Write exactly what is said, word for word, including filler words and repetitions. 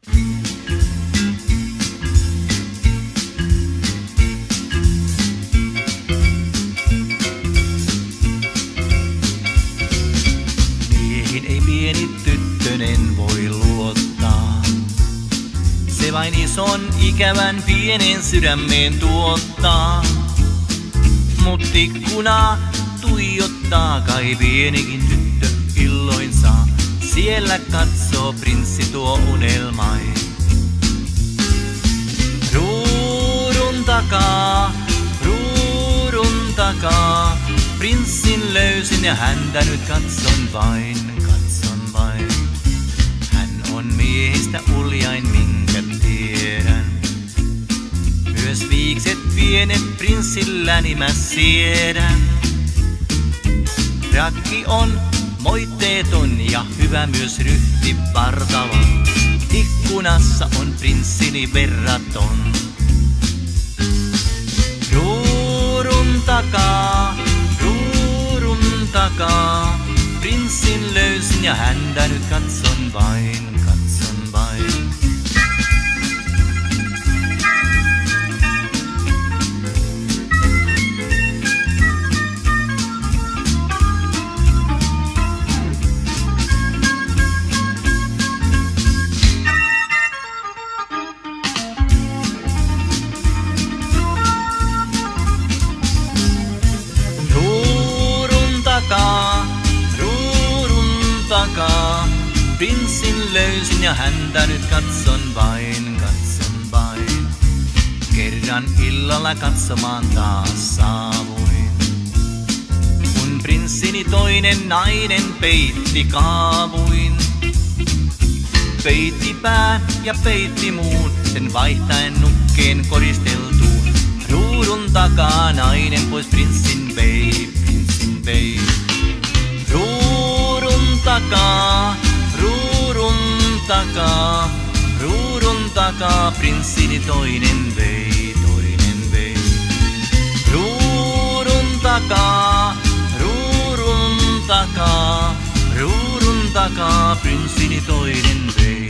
Miehin ei pieni tyttönen voi luottaa. Se vain ison ikävän pienen sydämeen tuottaa. Mut ikkunaa tuijottaa, kai pienikin tyttö illoin saa. Siellä katsoo prinssi tuo unelmai. Ruudun takaa, ruudun takaa. Prinssin löysin ja häntä nyt katson vain, katson vain. Hän on miehistä uljain, minkä tiedän. Myös viikset pienet prinssilläni mä siedän. Rakki on moitteeton ja hyvä myös ryhti partava. Ikkunassa on prinssini verraton. Ruudun takaa, ruudun takaa. Prinssin löysin ja häntä nyt katson vain, katson vain. Ruudun takaa, prinssin löysin ja häntä nyt katson vain, katson vain. Kerran illalla katsomaan taas saavuin, kun prinssini toinen nainen peitti kaavuin. Peitti pään ja peitti muun, sen vaihtaen nukkeen koristeltuun. Ruudun takaa nainen pois prinssin vei, prinssin vei. Ruudun takaa, ruudun takaa, ruudun takaa, prinssini toinen vei, toinen vei. Ruudun takaa, ruudun takaa, ruudun takaa, prinssini toinen vei.